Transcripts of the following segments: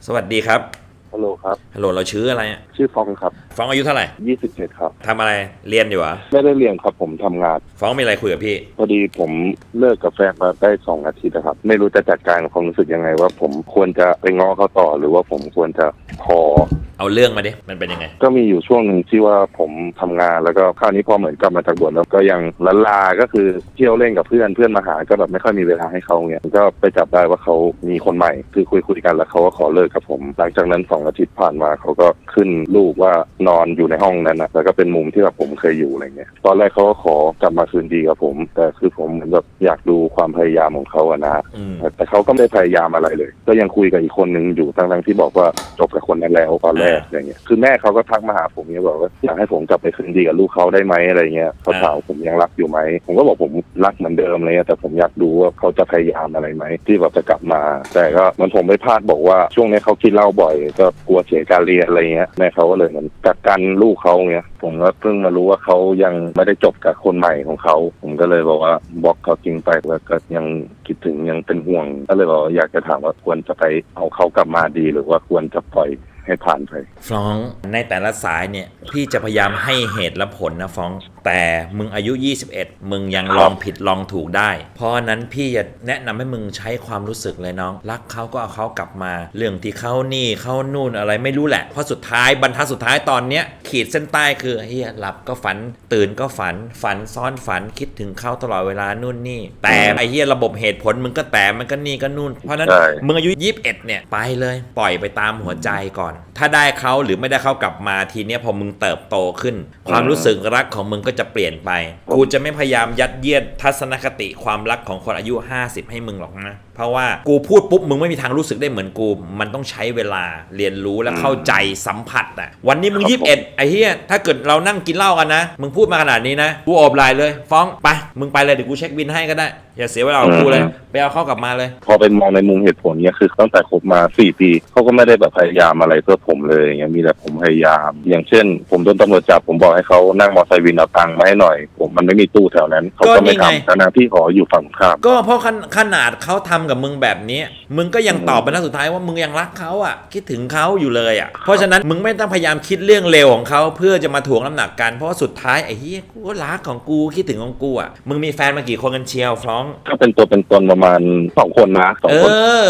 สวัสดีครับฮัลโหลครับฮัลโหลเราชื่ออะไรชื่อฟองครับฟ้องอายุเท่าไหร่ 27ครับทำอะไรเรียนอยู่เหรอไม่ได้เรียนครับผมทำงานฟ้องมีอะไรคุยกับพี่พอดีผมเลิกกับแฟนมาได้2 อาทิตย์ครับไม่รู้จะจัดการความรู้สึกยังไงว่าผมควรจะไปง้อเขาต่อหรือว่าผมควรจะพอเอาเรื่องมาดิมันเป็นยังไงก็มีอยู่ช่วงหนึ่งที่ว่าผมทำงานแล้วก็คราวนี้พอเหมือนกลับมาจากบวชแล้วก็ยังลาก็คือเที่ยวเล่นกับเพื่อนมาหาก็แบบไม่ค่อยมีเวลาให้เขาเงี้ยก็ไปจับได้ว่าเขามีคนใหม่คือคุยกันแล้วเขาก็ขอเลิกกับผมหลังจากนั้น2 อาทิตย์ผ่านมาเขาก็ขึ้นรูปว่านอนอยู่ในห้องนั้นนะแล้วก็เป็นมุมที่แบบผมเคยอยู่อะไรเงี้ยตอนแรกเขาก็ขอกลับมาคืนดีกับผมแต่คือผมเหมือนแบบอยากดูความพยายามของเขาอะนะแต่เขาก็ไม่พยายามอะไรเลยก็ยังคุยกับอีกคนนึงอยู่ทั้งที่บอกว่าจบกับคนนั้นแล้วตอนแรกอะไรเงี้ยคือแม่เขาก็ทักมาหาผมเนี่ยบอกว่าอยากให้ผมกลับไปคืนดีกับลูกเขาได้ไหมอะไรเงี้ยเขาถามผมยังรักอยู่ไหมผมก็บอกผมรักเหมือนเดิมเลยแต่ผมอยากดูว่าเขาจะพยายามอะไรไหมที่แบบจะกลับมาแต่ก็มันผมไปพลาดบอกว่าช่วงนี้เขากินเหล้าบ่อยก็กลัวเสียการเรียนอะไรเงี้ยแม่เขาก็เลยเหมือนกักกันลูกเขาเงี้ยผมก็เพิ่งมารู้ว่าเขายังไม่ได้จบกับคนใหม่ของเขาผมก็เลยบอกว่าบล็อกเขาจริงไปแล้วก็ยังคิดถึงยังเป็นห่วงก็เลยบอกอยากจะถามว่าควรจะไปเอาเขากลับมาดีหรือว่าควรจะปล่อยให้ผ่านไปฟ้องในแต่ละสายเนี่ยพี่จะพยายามให้เหตุและผลนะฟ้องแต่มึงอายุ21มึงยังลองผิดลองถูกได้เพราะนั้นพี่จะแนะนำให้มึงใช้ความรู้สึกเลยน้องรักเขาก็เอาเขากลับมาเรื่องที่เขานี่เขานู่นอะไรไม่รู้แหละเพราะสุดท้ายบรรทัดสุดท้ายตอนเนี้ยขีดเส้นใต้คือเฮียหลับก็ฝันตื่นก็ฝันซ้อนฝันคิดถึงเขาตลอดเวลานู่นนี่แต่ไอ้เฮียระบบเหตุผลมึงก็แต่มันก็นี่ก็นู่นเพราะนั้นมึงอายุ21เนี่ยไปเลยปล่อยไปตามหัวใจก่อนถ้าได้เขาหรือไม่ได้เขากลับมาทีเนี้ยพอมึงเติบโตขึ้นความรู้สึกรักของมึงก็จะเปลี่ยนไปกูจะไม่พยายามยัดเยียดทัศนคติความรักของคนอายุ50ให้มึงหรอกนะเพราะว่ากูพูดปุ๊บมึงไม่มีทางรู้สึกได้เหมือนกูมันต้องใช้เวลาเรียนรู้และเข้าใจสัมผัสอ่ะวันนี้มึง21ไอ้เหี้ยถ้าเกิดเรานั่งกินเหล้ากันนะมึงพูดมาขนาดนี้นะกูโอบไหล่เลยฟ้องไปมึงไปเลยเดี๋ยวกูเช็คบินให้ก็ได้อย่าเสียเวลาของกูเลยไปเอาเข้ากลับมาเลยพอเป็นมองในมุมเหตุผลเนี่ยคือตั้งแต่คบมา4 ปีเขาก็ไม่ได้แบบพยายามอะไรเพื่อผมเลยอย่างเงี้ยมีแต่ผมพยายามอย่างเช่นผมโดนตำรวจจับผมบอกให้เขานั่งมอเตอร์ไซค์วินเอาตังค์มาให้หน่อยผมมันไม่มีตู้แถวนั้นเขาก็ไม่ทำแต่นะพี่ขออยู่ฝั่งข้ามก็เพราะขนาดเขาทำกับมึงแบบนี้มึงก็ยังตอบไปนะสุดท้ายว่ามึงยังรักเขาอ่ะคิดถึงเขาอยู่เลยอ่ะเพราะฉะนั้นมึงไม่ต้องพยายามคิดเรื่องเลวของเขาเพื่อจะมาถ่วงน้ำหนักกันเพราะว่าสุดท้ายไอ้เหี้ยกูก็รักของกูคิดถึงของกูอ่ะมึงมีแฟนมากี่คนกันเชียวฟ้องก็เป็นตัวเป็นตนประมาณ2 คนนะ2 คน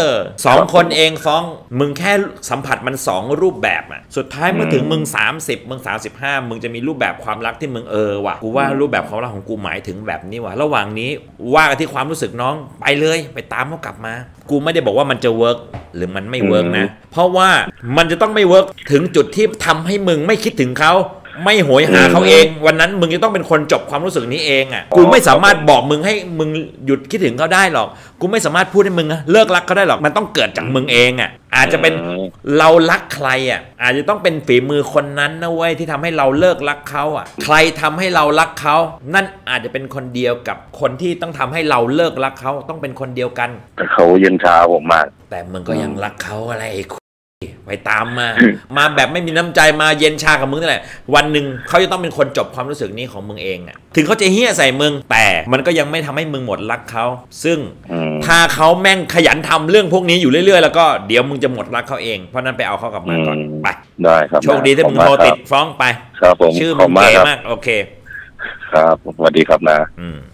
2 คนเองฟ้องมึงแค่สัมผัสมัน2 รูปแบบอ่ะสุดท้ายเมื่อถึงมึง30มึง35มึงจะมีรูปแบบความรักที่มึงว่ะกูว่ารูปแบบความรักของกูหมายถึงแบบนี้ว่ะระหว่างนี้ว่ากันที่ความรู้สึกน้องไปเลยไปตามเขากลับมากูไม่ได้บอกว่ามันจะเวิร์กหรือมันไม่เวิร์กนะเพราะว่ามันจะต้องไม่เวิร์กถึงจุดที่ทำให้มึงไม่คิดถึงเขาไม่โหยหาเขาเองวันนั้นมึงจะต้องเป็นคนจบความรู้สึกนี้เองอ่ะกูไม่สามารถบอกมึงให้มึงหยุดคิดถึงเขาได้หรอกกูไม่สามารถพูดให้มึงเลิกรักเขาได้หรอกมันต้องเกิดจากมึงเองอ่ะอาจจะเป็นเรารักใครอ่ะอาจจะต้องเป็นฝีมือคนนั้นนะเว้ยที่ทำให้เราเลิกรักเขาอ่ะใครทำให้เรารักเขานั่นอาจจะเป็นคนเดียวกับคนที่ต้องทำให้เราเลิกรักเขาต้องเป็นคนเดียวกันแต่เขาเย็นชาผมมากแต่มึงก็ยังรักเขาอะไรไปตามมาแบบไม่มีน้ำใจมาเย็นชากับมึงนั่นแหละวันหนึ่งเขาจะต้องเป็นคนจบความรู้สึกนี้ของมึงเองอ่ะถึงเขาจะเฮี้ยใส่มึงแต่มันก็ยังไม่ทำให้มึงหมดรักเขาซึ่งถ้าเขาแม่งขยันทำเรื่องพวกนี้อยู่เรื่อยๆแล้วก็เดี๋ยวมึงจะหมดรักเขาเองเพราะนั้นไปเอาเขากลับมาก่อนไปได้ครับโชคดีที่มึงโทรติดฟ้องไปครับผมชื่อมึงเก๋มากโอเคครับสวัสดีครับนะ